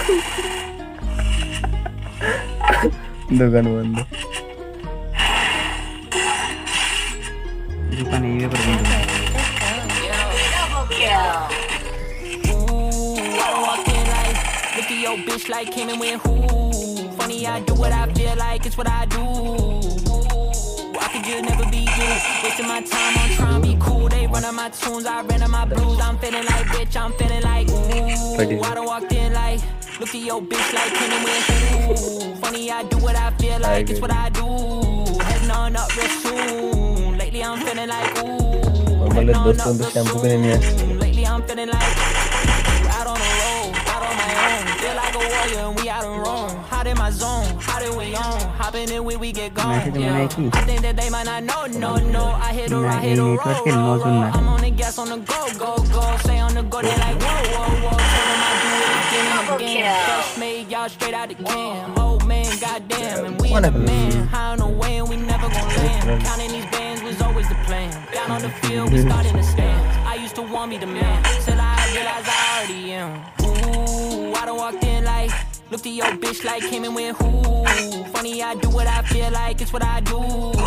दुकान बंद दुकान ये पर बंद Look at your bitch like came in with who? Funny, I do what I feel like, it's what I do. I could just never be you. Wasting my time on trying to be cool. They run on my tunes, I ran on my blues. I'm feeling like bitch, I'm feeling like ooh. I done walked in like, look at your bitch like came in with who? Funny, I do what I feel like, it's what I do. Heading on up real soon. Lately I'm feeling like ooh. Heading on up real soon. Lately I'm feeling like out on the road, out on my own. Feel like a warrior and we out in Rome. Hot in my zone, hot in we on. Hopping in when we get gone. Yeah. I think that they might not know, no. I hit a roll. I'm on the gas on the go. Stay on the go, they like whoa. Tell them I do it again and again. Fresh made, y'all straight out the can. Oh man, goddamn, and we in the man. High on the way and we never gon' land. Counting these bands was always the plan. Down on the field, we started the stands. I used to want me the man, till I realized I already am. Ooh, I done walked in like, looked at your bitch like came in with who? Funny, I do what I feel like, it's what I do.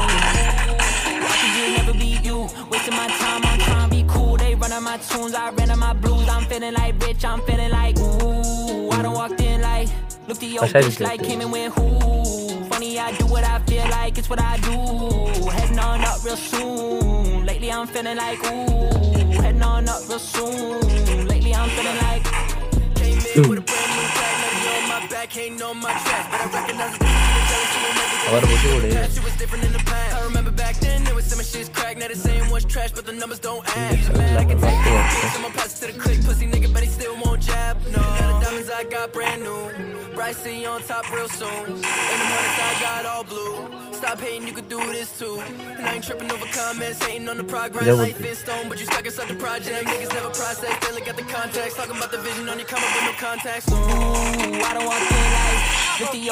I could just never be you. Wasting my time on trying to be cool. They run on my tunes, I ran on my blues. I'm feeling like rich, I'm feeling like ooh. I done walked in like, looked at your bitch like came in with who? Funny, I do what I feel like, it's what I do. Heading on up real soon. Lately I'm feeling like ooh. Heading on up real soon. Lately I'm feeling like came in with a brand new track, nothing on my back, ain't on my track, but I recognize the shit was different in the past. I remember back then there was some shit's crack, now the same one's trash, but the numbers don't add. Man, I can take it. Someone pass it to the click, pussy nigga, but he still won't jab. No, the diamonds I got brand new. Bright city on top real soon. In the mornings I got all blue. Stop hating, you could do this too. And I ain't tripping over comments, hating on the progress. Life is stone, but you stuck inside the project. Niggas never process, barely got the context. Talking about the vision on your come up with no contacts. Ooh, I don't want to like 50